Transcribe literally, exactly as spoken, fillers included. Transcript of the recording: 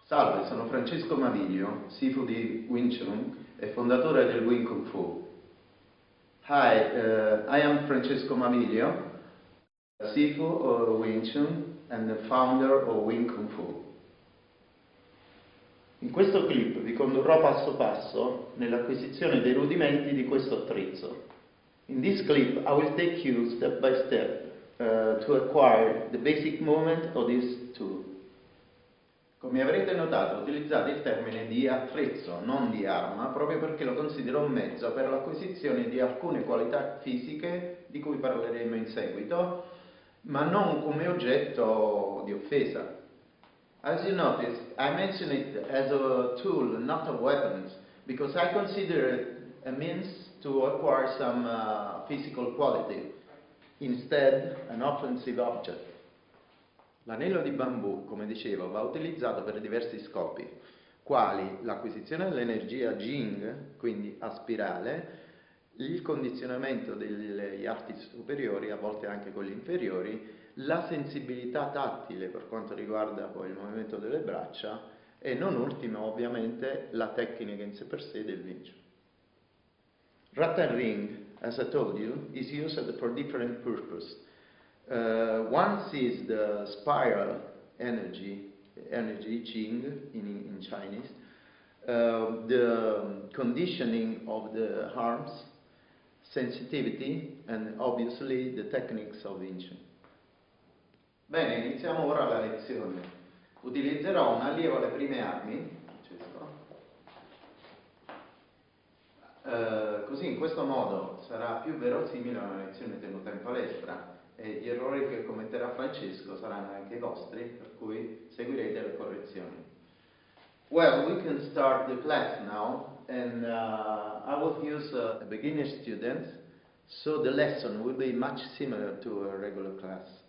Salve, sono Francesco Maviglio, Sifu di Wing Chun e fondatore del Wing Kung Fu. Hi, uh, I am Francesco Maviglio, Sifu of Wing Chun and the founder of Wing Kung Fu. In questo clip vi condurrò passo passo nell'acquisizione dei rudimenti di questo attrezzo. In this clip I will take you step by step uh, to acquire the basic movement of this tool. Come avrete notato, utilizzate il termine di attrezzo, non di arma, proprio perché lo considero un mezzo per l'acquisizione di alcune qualità fisiche di cui parleremo in seguito, ma non come oggetto di offesa. As you notice, I mention it as a tool, not a weapon, because I consider it a means to acquire some uh, physical quality, instead an offensive object. L'anello di bambù, come dicevo, va utilizzato per diversi scopi, quali l'acquisizione dell'energia Jing, quindi a spirale, il condizionamento degli arti superiori, a volte anche quelli inferiori, la sensibilità tattile per quanto riguarda poi il movimento delle braccia e non ultimo ovviamente la tecnica in sé per sé del Wing Chun. Rattan ring, as I told you, is used for different purposes. Uh, one is the spiral energy, energy Jing in, in Chinese, uh, the conditioning of the arms, sensitivity, and obviously the techniques of Wing Chun. Bene, iniziamo ora la lezione. Utilizzerò un allievo alle prime armi, uh, così in questo modo sarà più verosimile una lezione tenuta in palestra. E gli errori che commetterà Francesco saranno anche i vostri, per cui seguirete le correzioni. Well, we can start the class now, and uh, I will use uh, a beginner student, so the lesson will be much similar to a regular class.